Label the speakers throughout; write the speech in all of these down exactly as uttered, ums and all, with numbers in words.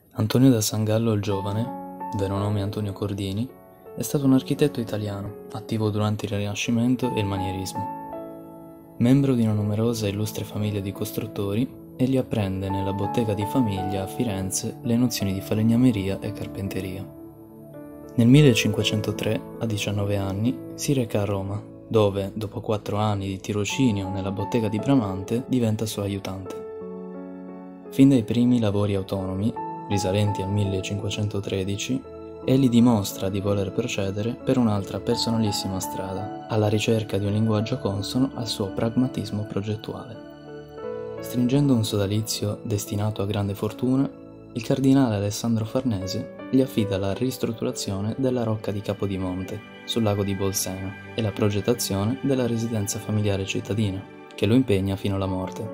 Speaker 1: Antonio da Sangallo il Giovane, vero nome Antonio Cordini, è stato un architetto italiano, attivo durante il Rinascimento e il Manierismo. Membro di una numerosa e illustre famiglia di costruttori, egli apprende nella bottega di famiglia a Firenze le nozioni di falegnameria e carpenteria. Nel millecinquecentotre, a diciannove anni, si reca a Roma, dove, dopo quattro anni di tirocinio nella bottega di Bramante, diventa suo aiutante. Fin dai primi lavori autonomi, risalenti al millecinquecentotredici, egli dimostra di voler procedere per un'altra personalissima strada, alla ricerca di un linguaggio consono al suo pragmatismo progettuale. Stringendo un sodalizio destinato a grande fortuna, il cardinale Alessandro Farnese gli affida la ristrutturazione della Rocca di Capodimonte, sul lago di Bolsena, e la progettazione della residenza familiare cittadina, che lo impegna fino alla morte.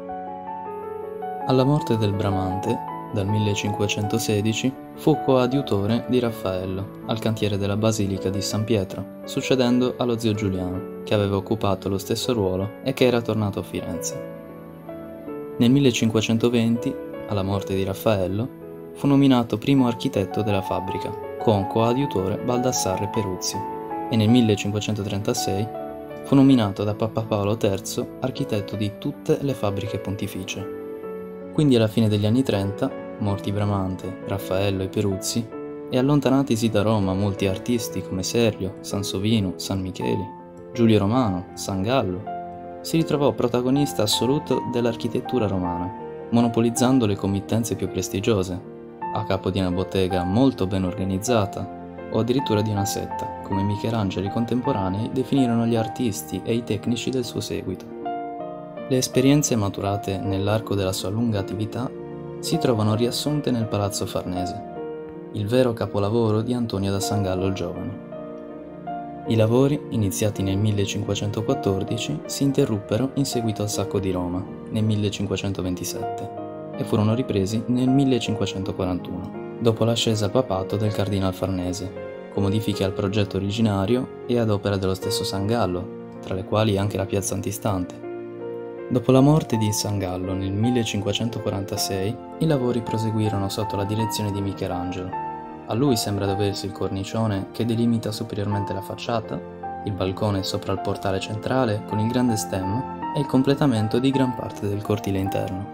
Speaker 1: Alla morte del Bramante, dal millecinquecentosedici, fu coadiutore di Raffaello al cantiere della Basilica di San Pietro, succedendo allo zio Giuliano, che aveva occupato lo stesso ruolo e che era tornato a Firenze. Nel millecinquecentoventi, alla morte di Raffaello, fu nominato primo architetto della fabbrica, con coadiutore Baldassarre Peruzzi, e nel millecinquecentotrentasei fu nominato da Papa Paolo terzo architetto di tutte le fabbriche pontificie. Quindi alla fine degli anni trenta, morti Bramante, Raffaello e Peruzzi, e allontanatisi da Roma molti artisti come Serlio, Sansovino, San Micheli, Giulio Romano, Sangallo, si ritrovò protagonista assoluto dell'architettura romana, monopolizzando le committenze più prestigiose, a capo di una bottega molto ben organizzata, o addirittura di una setta, come Michelangelo e i contemporanei definirono gli artisti e i tecnici del suo seguito. Le esperienze maturate nell'arco della sua lunga attività si trovano riassunte nel Palazzo Farnese, il vero capolavoro di Antonio da Sangallo il Giovane. I lavori, iniziati nel millecinquecentoquattordici, si interruppero in seguito al sacco di Roma, nel millecinquecentoventisette, e furono ripresi nel millecinquecentoquarantuno, dopo l'ascesa al papato del Cardinal Farnese, con modifiche al progetto originario e ad opera dello stesso Sangallo, tra le quali anche la piazza antistante. Dopo la morte di Sangallo nel millecinquecentoquarantasei, i lavori proseguirono sotto la direzione di Michelangelo. A lui sembra doversi il cornicione che delimita superiormente la facciata, il balcone sopra il portale centrale con il grande stemma e il completamento di gran parte del cortile interno.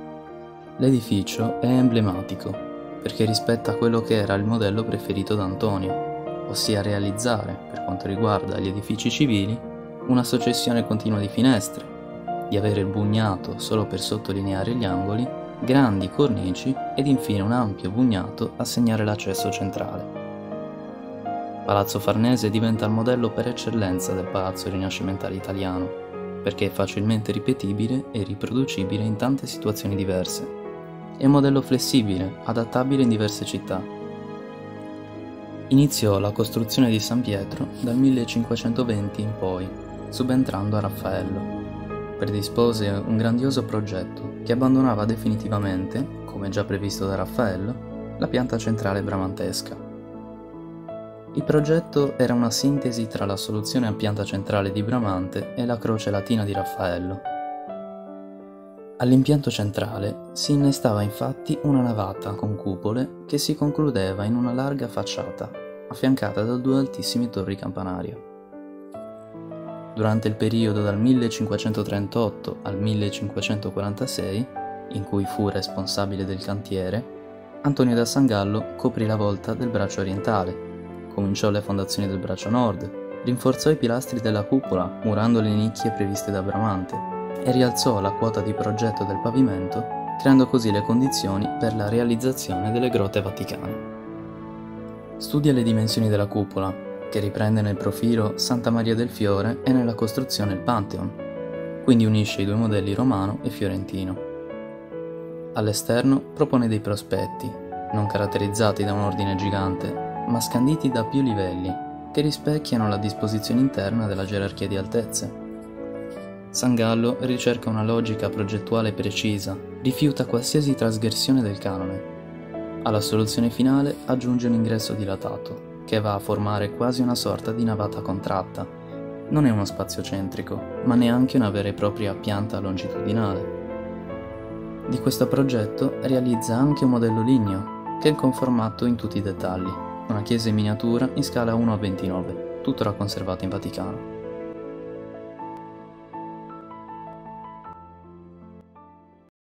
Speaker 1: L'edificio è emblematico perché rispetta quello che era il modello preferito da Antonio, ossia realizzare, per quanto riguarda gli edifici civili, una successione continua di finestre, di avere il bugnato solo per sottolineare gli angoli, grandi cornici ed infine un ampio bugnato a segnare l'accesso centrale. Palazzo Farnese diventa il modello per eccellenza del palazzo rinascimentale italiano, perché è facilmente ripetibile e riproducibile in tante situazioni diverse. È un modello flessibile, adattabile in diverse città. Iniziò la costruzione di San Pietro dal millecinquecentoventi in poi, subentrando a Raffaello. Predispose un grandioso progetto che abbandonava definitivamente, come già previsto da Raffaello, la pianta centrale bramantesca. Il progetto era una sintesi tra la soluzione a pianta centrale di Bramante e la croce latina di Raffaello. All'impianto centrale si innestava infatti una navata con cupole che si concludeva in una larga facciata, affiancata da due altissime torri campanarie. Durante il periodo dal millecinquecentotrentotto al millecinquecentoquarantasei, in cui fu responsabile del cantiere, Antonio da Sangallo coprì la volta del braccio orientale, cominciò le fondazioni del braccio nord, rinforzò i pilastri della cupola murando le nicchie previste da Bramante e rialzò la quota di progetto del pavimento, creando così le condizioni per la realizzazione delle grotte vaticane. Studia le dimensioni della cupola, che riprende nel profilo Santa Maria del Fiore e nella costruzione il Pantheon, quindi unisce i due modelli romano e fiorentino. All'esterno propone dei prospetti, non caratterizzati da un ordine gigante, ma scanditi da più livelli, che rispecchiano la disposizione interna della gerarchia di altezze. Sangallo ricerca una logica progettuale precisa, rifiuta qualsiasi trasgressione del canone. Alla soluzione finale aggiunge un ingresso dilatato, che va a formare quasi una sorta di navata contratta. Non è uno spazio centrico, ma neanche una vera e propria pianta longitudinale. Di questo progetto realizza anche un modello ligneo, che è conformato in tutti i dettagli. Una chiesa in miniatura in scala uno a ventinove, tuttora conservata in Vaticano.